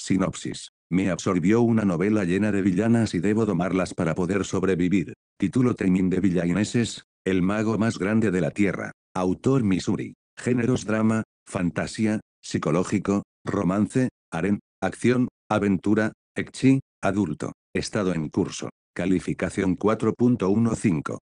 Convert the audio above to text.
Sinopsis. Me absorbió una novela llena de villanas y debo domarlas para poder sobrevivir. Título: Taming the Villainesses, el mago más grande de la Tierra. Autor: Missouri. Géneros: drama, fantasía, psicológico, romance, harem, acción, aventura, ecchi, adulto. Estado en curso. Calificación 4.15.